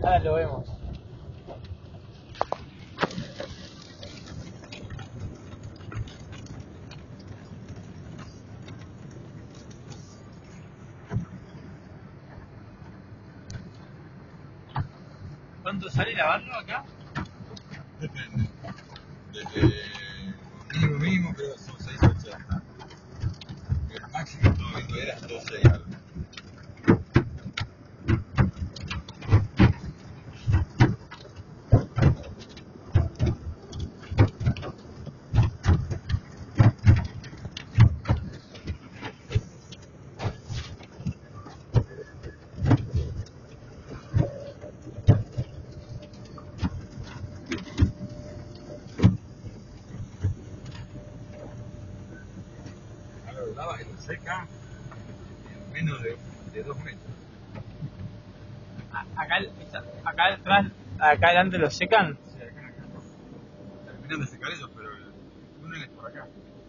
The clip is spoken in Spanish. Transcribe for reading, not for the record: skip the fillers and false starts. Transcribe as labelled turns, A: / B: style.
A: Ahora lo vemos. ¿Cuánto sale lavarlo acá?
B: Depende. Desde mínimo creo que son 6.80. El máximo que estaba viendo era 12 y algo. Ahora lo lava y lo seca en menos de 2 metros.
A: Acá atrás, acá adelante lo secan.
B: Sí, acá. Terminan de secar ellos, pero el túnel es por acá.